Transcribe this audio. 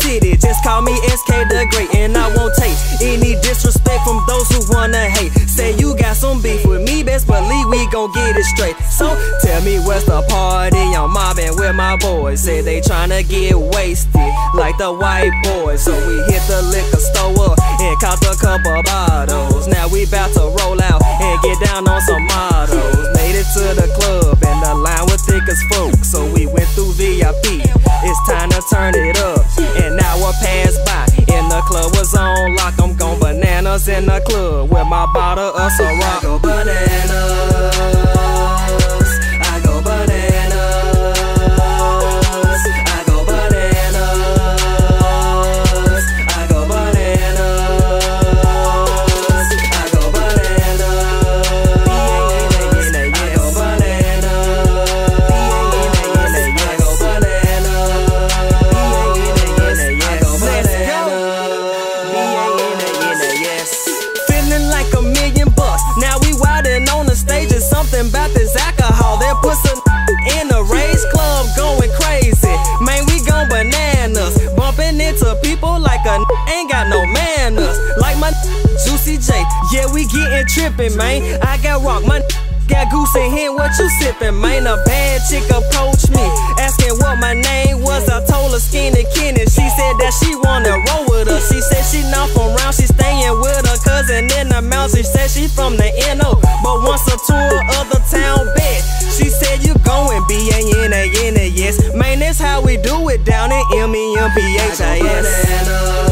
city. Just call me SK the Great, and I won't take any disrespect from those who wanna hate. Say you got some beef with me, best believe we gon' get it straight. So tell me what's the party? I'm mobbing with my boys. Say they tryna get wasted like the white boys. So we hit the liquor store and caught a couple bottles. Now we bout to roll out and get down on some models. Made it to the club and the line was thick as folk. So we went through VIP. It's time to turn it up. An hour passed by and the club was on lock. I'm gone bananas in the club with my bottle of Ciroc. I go bananas. I go bananas. I go bananas. I go bananas. I go bananas. I go Feeling like $1 million. Now we wildin' on the stage. It's something about this alcohol that puts a in a race club going crazy. Man, we gone bananas, bumping into people like a ain't got no manners. Like my Juicy J, yeah, we getting trippin', man. I got rock, my got goose in here, what you sippin', man? A bad chick approached me, asking what my name was. I told her Skinny Kenny. She said that she wanna roll with us. She said she not from round, she stayin' with her cousin in the mountains. She said she from the NO, but wants a tour of the town bed. She said you going B-A-N-A-N-A, yes. Man, that's how we do it down in MEMPHIS.